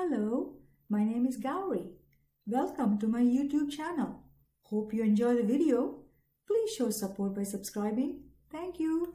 Hello, my name is Gauri. Welcome to my YouTube channel. Hope you enjoy the video. Please show support by subscribing. Thank you.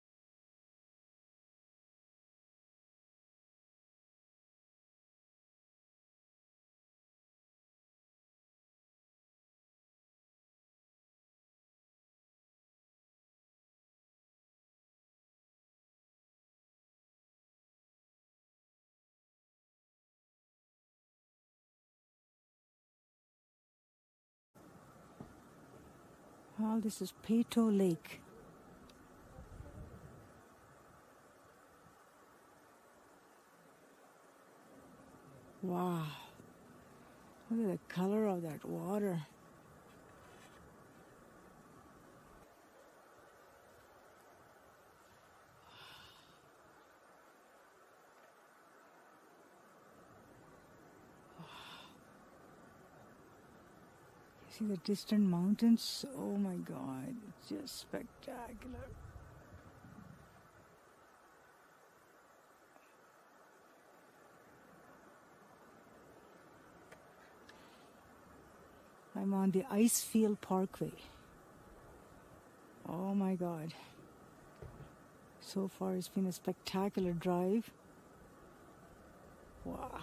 Well, this is Peyto Lake. Wow. Look at the color of that water. See the distant mountains? Oh my God, it's just spectacular. I'm on the Icefield Parkway. Oh my God. So far it's been a spectacular drive. Wow.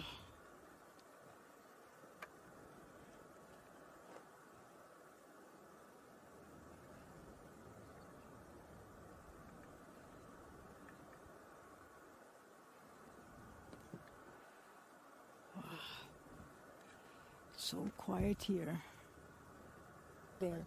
So quiet here. There.